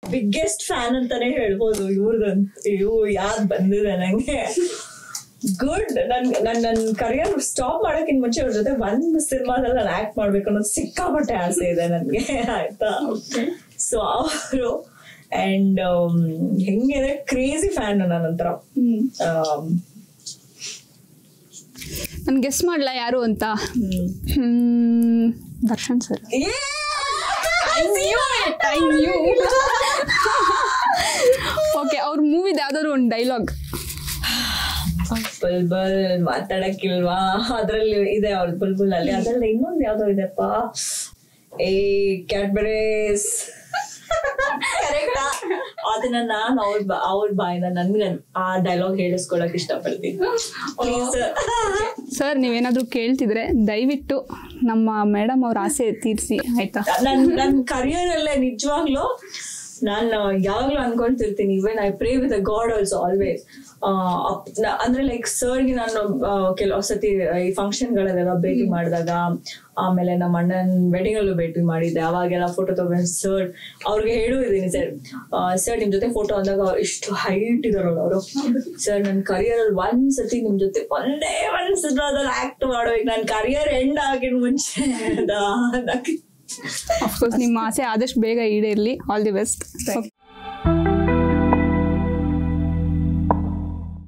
Biggest fan ಅಂತಾನೆ ಹೇಳ್ಬೋದು ಇವ್ರದಂತ. ಯಾವ್ದು ಬಂದಿದೆ ನಂಗೆ ಗುಡ್. ನನ್ ಕರಿಯರ್ ಸ್ಟಾಪ್ ಮಾಡಕ್ಕಿಂತ ಮುಂಚೆ ಅವ್ರ ಜೊತೆ ಒಂದ್ ಸಿನಿಮಾದಲ್ಲಿ ನಾನು ಆಕ್ಟ್ ಮಾಡ್ಬೇಕು ಅನ್ನೋದು ಸಿಕ್ಕಾಪಟ್ಟೆ ಆಸೆ ಇದೆ ನನ್ಗೆ, ಆಯ್ತಾ. ಸೊ ಅವರು ಅಂಡ್ ಹೆಂಗಿದೆ ಕ್ರೇಜಿ ಫ್ಯಾನ್ ನನ್ನಂತರ. ನಾನು ಗೆಸ್ ಮಾಡ್ಲಾ ಯಾರು ಅಂತ? ದರ್ಶನ್ ಸರ್. ಓಕೆ, ಅವ್ರ ಮೂವಿದ ಯಾವ್ದಾದ್ರು ಒಂದು ಡೈಲಾಗ್. ಬುಲ್ಬುಲ್ ಮಾತಾಡಕ್ಕಿಲ್ವಾ ಅದ್ರಲ್ಲಿ ಇದೆ ಅವ್ರದ್ದು ಬುಲ್ಬುಲ್ ಅಲ್ಲಿ. ಅದ್ರಲ್ಲಿ ಇನ್ನೊಂದು ಯಾವ್ದೋ ಇದೆಪ್ಪ, ಏ ಕ್ಯಾಡ್ಬರೀಸ್ ಕರೆಕ್ಟಾ? ಅದನ್ನ ನಾನು ಅವ್ರ ಬಾಯಿಂದ ನನ್ಗೆ ಆ ಡೈಲಾಗ್ ಹೇಳಿಸ್ಕೊಳಕ್ ಇಷ್ಟಪಡ್ತೀನಿ. ಸರ್ ನೀವೇನಾದ್ರು ಕೇಳ್ತಿದ್ರೆ ದಯವಿಟ್ಟು ನಮ್ಮ ಮೇಡಮ್ ಅವ್ರ ಆಸೆ ತೀರ್ಸಿ ಆಯ್ತಾ. ನನ್ ಕರಿಯರ್ ಅಲ್ಲೇ ನಿಜವಾಗ್ಲು ನಾನು ಯಾವಾಗ್ಲೂ ಅನ್ಕೊಂತಿರ್ತೀನಿ, even I pray with a God also always. ಅಂದ್ರೆ ಲೈಕ್ ಸರ್ಗೆ ನಾನು ಕೆಲವು ಸತಿ ಈ ಫಂಕ್ಷನ್ ಗಳಲ್ಲೆಲ್ಲ ಭೇಟಿ ಮಾಡಿದಾಗ, ಆಮೇಲೆ ನಮ್ಮ ಅಣ್ಣನ ವೆಡ್ಡಿಂಗ್ ಅಲ್ಲೂ ಭೇಟಿ ಮಾಡಿದ್ದೆ, ಅವಾಗೆಲ್ಲ ಫೋಟೋ ತಗೊಂಡು ಸರ್ ಅವ್ರಿಗೆ ಹೇಳಿದ್ದೀನಿ, ಸರ್ ನಿಮ್ ಜೊತೆ ಫೋಟೋ ಅಂದಾಗ ಇಷ್ಟು ಹೈಟ್ ಇದಾರಲ್ಲ ಅವರು, ಸರ್ ನನ್ನ ಕರಿಯರ್ ಅಲ್ಲಿ ಒಂದ್ಸತಿ ನಿಮ್ ಜೊತೆ ಒಂದೇ ಒಂದ್ ಸಿನಿಮಾದಲ್ಲಿ ಆಕ್ಟ್ ಮಾಡ್ಬೇಕು, ನನ್ ಕರಿಯರ್ ಎಂಡ್ ಆಗಿನ ಮುಂಚೆ. ಅಫ್ಕೋರ್ಸ್ ನಿಮ್ಮ ಆಸೆ ಆದಷ್ಟು ಬೇಗ ಈಡೇರ್ಲಿ. All the best.